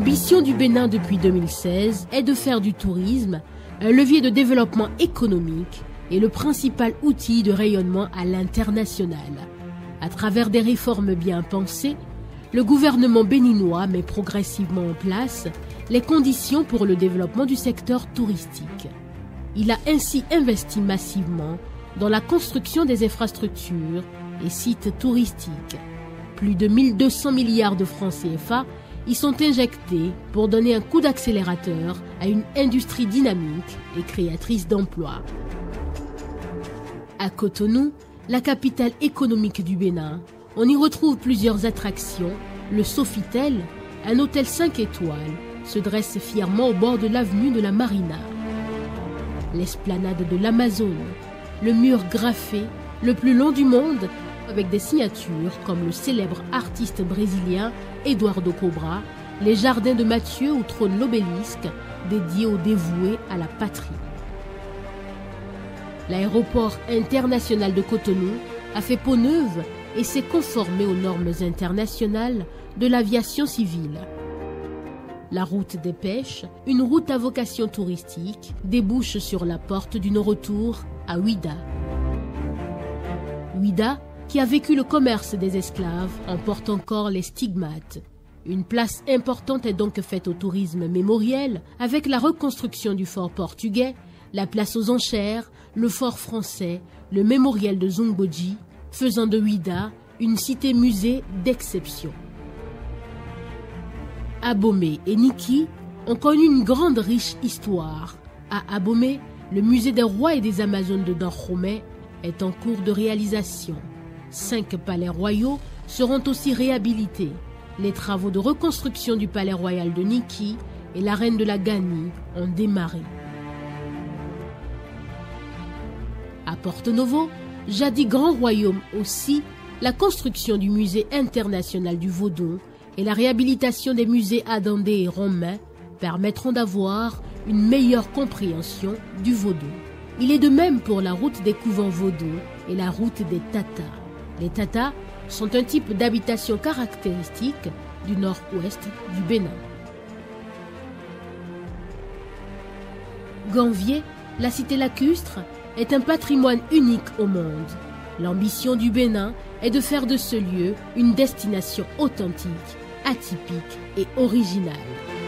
L'ambition du Bénin depuis 2016 est de faire du tourisme un levier de développement économique et le principal outil de rayonnement à l'international. À travers des réformes bien pensées, le gouvernement béninois met progressivement en place les conditions pour le développement du secteur touristique. Il a ainsi investi massivement dans la construction des infrastructures et sites touristiques. Plus de 1200 milliards de francs CFA y sont injectés pour donner un coup d'accélérateur à une industrie dynamique et créatrice d'emplois. À Cotonou, la capitale économique du Bénin, on y retrouve plusieurs attractions. Le Sofitel, un hôtel 5 étoiles, se dresse fièrement au bord de l'avenue de la Marina. L'esplanade de l'Amazone, le mur graffé, le plus long du monde, avec des signatures comme le célèbre artiste brésilien Eduardo Cobra, les jardins de Mathieu où trône l'obélisque dédié aux dévoués à la patrie. L'aéroport international de Cotonou a fait peau neuve et s'est conformé aux normes internationales de l'aviation civile. La route des pêches, une route à vocation touristique, débouche sur la porte du non-retour à Ouida. Ouida, qui a vécu le commerce des esclaves, en porte encore les stigmates. Une place importante est donc faite au tourisme mémoriel avec la reconstruction du fort portugais, la place aux enchères, le fort français, le mémorial de Zongboji, faisant de Ouida une cité-musée d'exception. Abomey et Niki ont connu une grande riche histoire. À Abomey, le musée des rois et des Amazones de Dahomey est en cours de réalisation. 5 palais royaux seront aussi réhabilités. Les travaux de reconstruction du palais royal de Niki et la reine de la Ganie ont démarré. À Porto-Novo, jadis grand royaume aussi, la construction du musée international du Vodou et la réhabilitation des musées Adandé et Romain permettront d'avoir une meilleure compréhension du Vodou. Il est de même pour la route des couvents Vodou et la route des Tatas. Les Tatas sont un type d'habitation caractéristique du nord-ouest du Bénin. Ganvier, la cité lacustre, est un patrimoine unique au monde. L'ambition du Bénin est de faire de ce lieu une destination authentique, atypique et originale.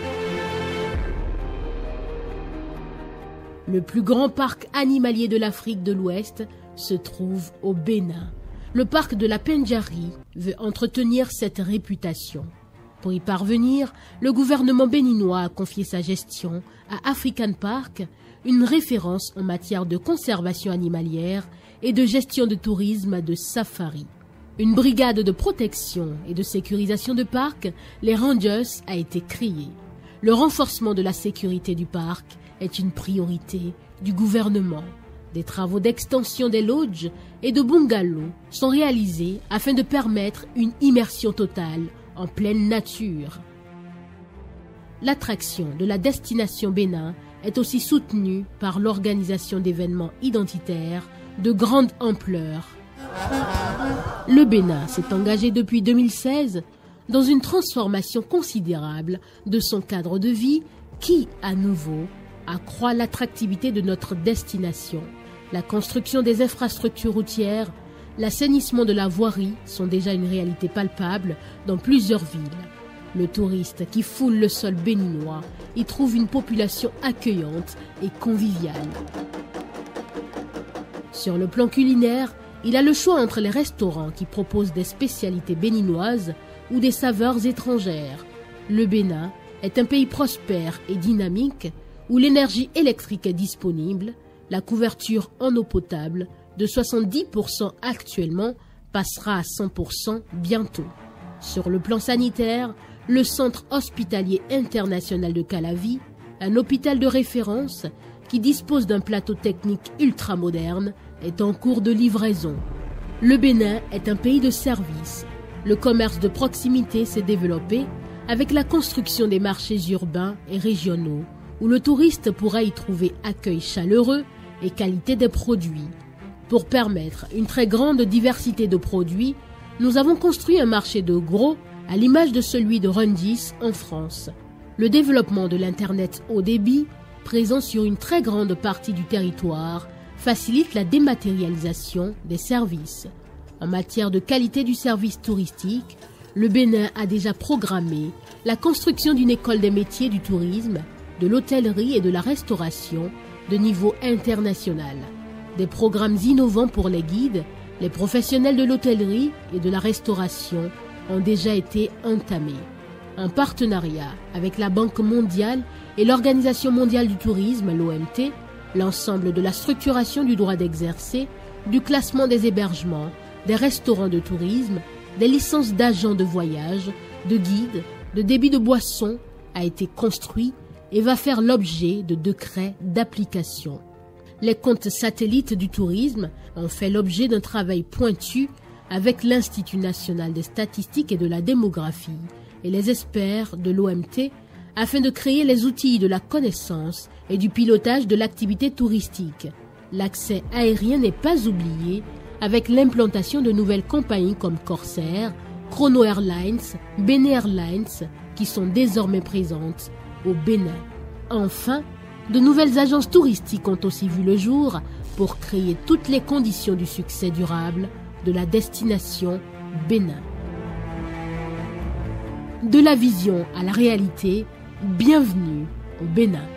Le plus grand parc animalier de l'Afrique de l'Ouest se trouve au Bénin. Le parc de la Pendjari veut entretenir cette réputation. Pour y parvenir, le gouvernement béninois a confié sa gestion à African Park, une référence en matière de conservation animalière et de gestion de tourisme de safari. Une brigade de protection et de sécurisation de parc, les Rangers, a été créée. Le renforcement de la sécurité du parc est une priorité du gouvernement. Des travaux d'extension des lodges et de bungalows sont réalisés afin de permettre une immersion totale en pleine nature. L'attraction de la destination Bénin est aussi soutenue par l'organisation d'événements identitaires de grande ampleur. Le Bénin s'est engagé depuis 2016 dans une transformation considérable de son cadre de vie qui, à nouveau, accroît l'attractivité de notre destination. La construction des infrastructures routières, l'assainissement de la voirie sont déjà une réalité palpable dans plusieurs villes. Le touriste qui foule le sol béninois y trouve une population accueillante et conviviale. Sur le plan culinaire, il a le choix entre les restaurants qui proposent des spécialités béninoises ou des saveurs étrangères. Le Bénin est un pays prospère et dynamique où l'énergie électrique est disponible, la couverture en eau potable de 70% actuellement passera à 100% bientôt. Sur le plan sanitaire, le centre hospitalier international de Calavi, un hôpital de référence qui dispose d'un plateau technique ultramoderne, est en cours de livraison. Le Bénin est un pays de services. Le commerce de proximité s'est développé avec la construction des marchés urbains et régionaux, où le touriste pourra y trouver accueil chaleureux et qualité des produits. Pour permettre une très grande diversité de produits, nous avons construit un marché de gros à l'image de celui de Rungis en France. Le développement de l'Internet haut débit, présent sur une très grande partie du territoire, facilite la dématérialisation des services. En matière de qualité du service touristique, le Bénin a déjà programmé la construction d'une école des métiers du tourisme, de l'hôtellerie et de la restauration de niveau international. Des programmes innovants pour les guides, les professionnels de l'hôtellerie et de la restauration ont déjà été entamés. En partenariat avec la Banque mondiale et l'Organisation mondiale du tourisme, l'OMT, l'ensemble de la structuration du droit d'exercer, du classement des hébergements, des restaurants de tourisme, des licences d'agents de voyage, de guides, de débit de boissons a été construit et va faire l'objet de décrets d'application. Les comptes satellites du tourisme ont fait l'objet d'un travail pointu avec l'Institut national des statistiques et de la démographie et les experts de l'OMT afin de créer les outils de la connaissance et du pilotage de l'activité touristique. L'accès aérien n'est pas oublié avec l'implantation de nouvelles compagnies comme Corsair, Chrono Airlines, Bene Airlines qui sont désormais présentes au Bénin. Enfin, de nouvelles agences touristiques ont aussi vu le jour pour créer toutes les conditions du succès durable de la destination Bénin. De la vision à la réalité, bienvenue au Bénin.